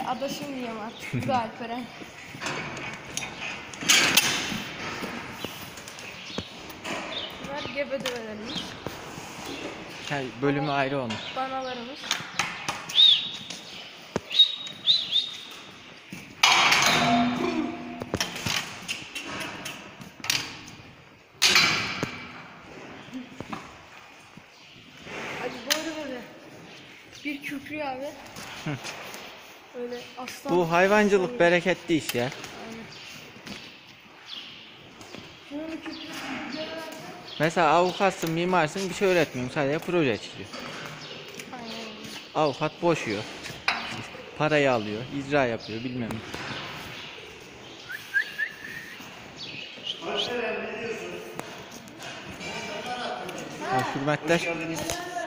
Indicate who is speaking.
Speaker 1: adaşım diyeyim artık. Bu da Alperen. Bunlar gebe düvelerimiz.
Speaker 2: Her bölümü ayrı onun.
Speaker 1: Danalarımız. Hadi böyle. Bir kükrüyor abi. Öyle aslan.
Speaker 2: Bu hayvancılık bereketli iş ya.
Speaker 1: Aynen. Şöyle kükrüyor.
Speaker 2: Mesela avukatsın, mimarsın, bir şey öğretmiyorsun, sadece proje çiziyor.
Speaker 1: Aynen.
Speaker 2: Avukat boşuyor. Parayı alıyor, icra yapıyor, bilmem ne. Hürmetler.